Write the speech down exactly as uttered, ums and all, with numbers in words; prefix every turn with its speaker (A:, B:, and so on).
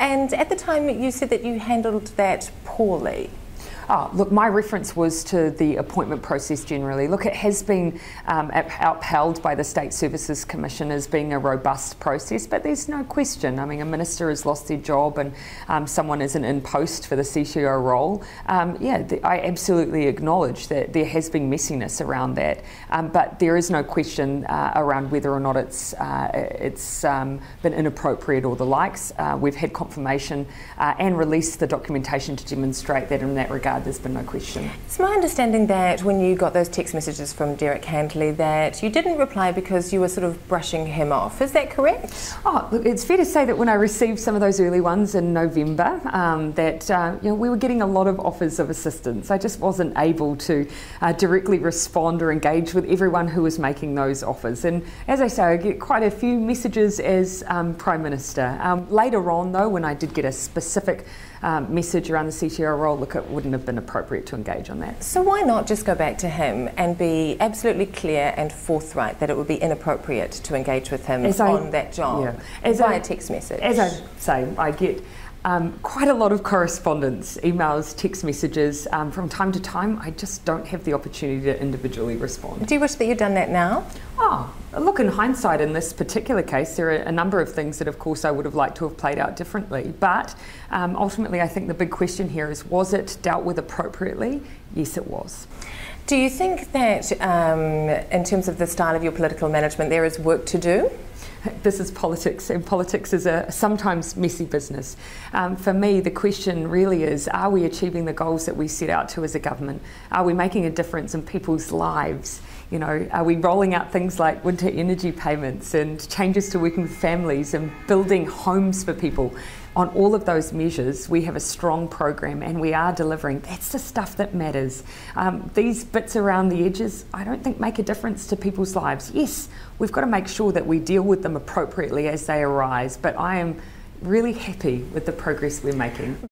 A: And at the time you said that you handled that poorly.
B: Oh, look, my reference was to the appointment process generally. Look, it has been um, upheld by the State Services Commission as being a robust process, but there's no question. I mean, a minister has lost their job and um, someone isn't in post for the C T O role. Um, yeah, the, I absolutely acknowledge that there has been messiness around that, um, but there is no question uh, around whether or not it's uh, it's um, been inappropriate or the likes. Uh, we've had confirmation uh, and released the documentation to demonstrate that in that regard there's been no question.
A: It's my understanding that when you got those text messages from Derek Handley that you didn't reply because you were sort of brushing him off. Is that correct?
B: Oh, look, it's fair to say that when I received some of those early ones in November, um, that uh, you know, we were getting a lot of offers of assistance. I just wasn't able to uh, directly respond or engage with everyone who was making those offers. And as I say, I get quite a few messages as um, Prime Minister. Um, later on, though, when I did get a specific um, message around the C T O role, look, it wouldn't have been appropriate to engage on that.
A: So why not just go back to him and be absolutely clear and forthright that it would be inappropriate to engage with him
B: as
A: on
B: I,
A: that job
B: yeah. as
A: via
B: I,
A: text message?
B: As I say, I get Um, quite a lot of correspondence, emails, text messages. Um, from time to time, I just don't have the opportunity to individually respond.
A: Do you wish that you'd done that now?
B: Oh, look, in hindsight, in this particular case, there are a number of things that, of course, I would have liked to have played out differently. But um, ultimately, I think the big question here is, was it dealt with appropriately? Yes, it was.
A: Do you think that, um, in terms of the style of your political management, there is work to do?
B: This is politics, and politics is a sometimes messy business. Um, for me, the question really is, are we achieving the goals that we set out to as a government? Are we making a difference in people's lives? You know, are we rolling out things like winter energy payments and changes to working with families and building homes for people? On all of those measures, we have a strong program and we are delivering. That's the stuff that matters. Um, these bits around the edges, I don't think make a difference to people's lives. Yes, we've got to make sure that we deal with them appropriately as they arise, but I am really happy with the progress we're making.